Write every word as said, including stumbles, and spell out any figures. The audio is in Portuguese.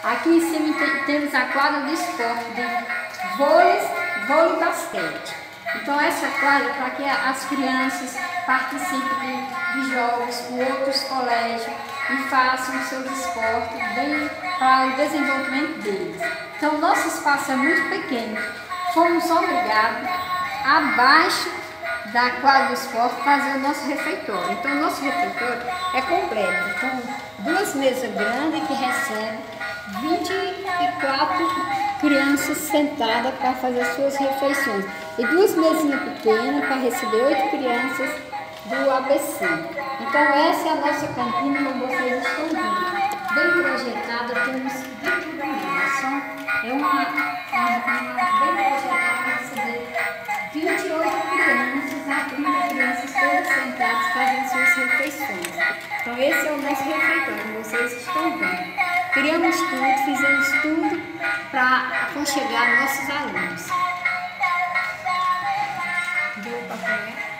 Aqui em cima tem, temos a quadra de esporte de vôlei, vôlei e basquete. Então essa quadra é para que as crianças participem de, de jogos com outros colégios e façam seus esportes bem para o desenvolvimento deles. Então nosso espaço é muito pequeno. Fomos obrigados, abaixo da quadra do esporte, fazer o nosso refeitório. Então o nosso refeitório é completo, com duas mesas grandes que recebem vinte e quatro crianças sentadas para fazer suas refeições e duas mesinhas pequenas para receber oito crianças do A B C. Então essa é a nossa cantina, como vocês estão vendo. Bem projetada, temos de tudo mesmo. É uma, uma, uma bem projetada para receber vinte e oito crianças a trinta crianças todas sentadas fazendo suas refeições. Então esse é o nosso refeitório, como vocês estão vendo. Criamos tudo, fizemos tudo para aconchegar nossos alunos. Deu para comer?